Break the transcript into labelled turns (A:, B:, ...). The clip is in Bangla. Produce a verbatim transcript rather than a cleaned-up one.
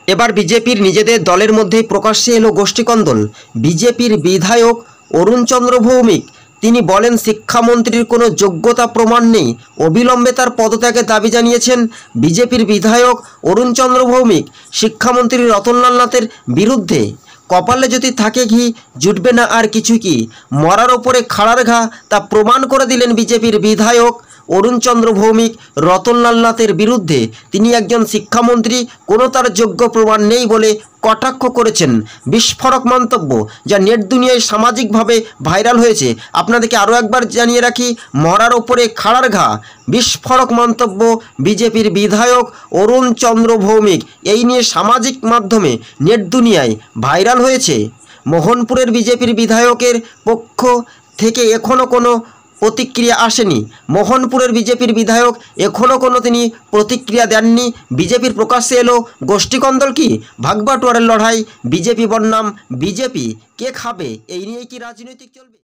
A: এবার বিজেপির নিজেদের দলের মধ্যেই প্রকাশ্যে এলো গোষ্ঠীকন্দল। বিজেপির বিধায়ক অরুণ চন্দ্র ভৌমিক তিনি বলেন শিক্ষামন্ত্রীর কোনো যোগ্যতা প্রমাণ নেই, অবিলম্বে তার পদত্যাগের দাবি জানিয়েছেন বিজেপির বিধায়ক অরুণ চন্দ্র ভৌমিক। শিক্ষামন্ত্রী রতনলাল নাথের বিরুদ্ধে কপালে যদি থাকে ঘি জুটবে না আর কিছু কি, মরার ওপরে খাড়ার ঘা তা প্রমাণ করে দিলেন বিজেপির বিধায়ক অরুণ চন্দ্র ভৌমিক রতনলাল নাথের বিরুদ্ধে। তিনি একজন শিক্ষামন্ত্রী, কোনো তার যোগ্য প্রমাণ নেই বলে কটাক্ষ করেছেন। বিস্ফোরক মন্তব্য যা নেট দুনিয়ায় সামাজিকভাবে ভাইরাল হয়েছে। আপনাদেরকে আরও একবার জানিয়ে রাখি, মরার ওপরে খাড়ার ঘা, বিস্ফোরক মন্তব্য বিজেপির বিধায়ক অরুণ চন্দ্র ভৌমিক। এই নিয়ে সামাজিক মাধ্যমে নেট দুনিয়ায় ভাইরাল হয়েছে। মোহনপুরের বিজেপির বিধায়কের পক্ষ থেকে এখনও কোনো প্রতিক্রিয়া আসেনি। মোহনপুরের বিজেপির বিধায়ক এখনও কোনো তিনি প্রতিক্রিয়া দেননি। বিজেপির প্রকাশ্যে এলো গোষ্ঠীকন্দল কি, ভাগবাটোয়ারের লড়াই, বিজেপি বনাম বিজেপি কে খাবে, এই নিয়েই কি রাজনৈতিক চলবে?